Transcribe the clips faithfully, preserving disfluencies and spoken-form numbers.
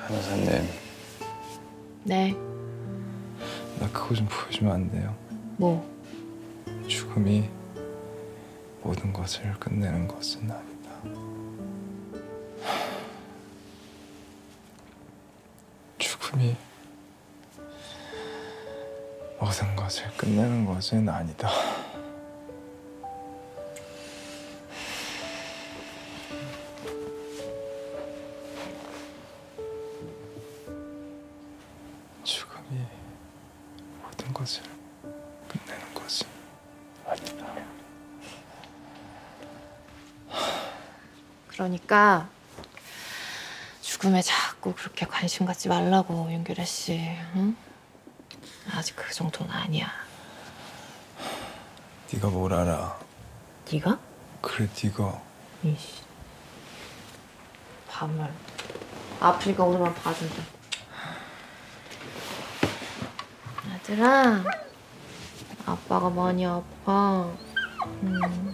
변호사님. 네. 나 그거 좀 보여주면 안 돼요? 뭐? 죽음이 모든 것을 끝내는 것은 아니다. 죽음이 모든 것을 끝내는 것은 아니다. 죽음이 모든 것을 끝내는 것은 아니다. 그러니까 죽음에 자꾸 그렇게 관심 갖지 말라고, 윤규래 씨. 응? 아직 그 정도는 아니야. 네가 뭘 알아? 네가? 그래, 네가. 이씨. 밤을. 아프니까 오늘만 봐준다. 아들아, 아빠가 많이 아파. 음.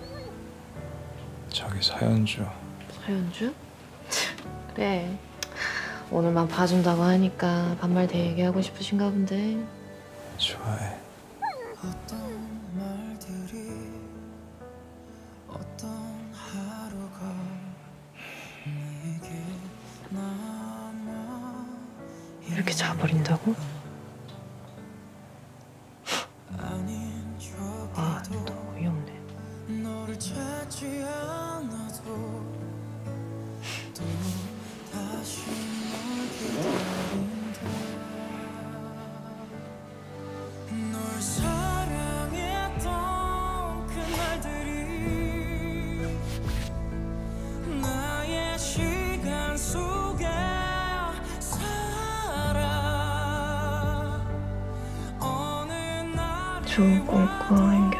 저기 서현주. 서현주? 그래. 오늘만 봐준다고 하니까 반말 대얘기하고 싶으신가 본데. 좋아해. 어떤 말들이 어떤 하루가 내게 남아 이렇게 자버린다고? 아닌 아, 적에도 너무 어이없네. 너를 찾지 않아도 또 다시 널 기다린다. 널 사랑했던 그날들이 나의 시간 속에 살아. 어느 날 좋은 꿈 꿔, 윤규래.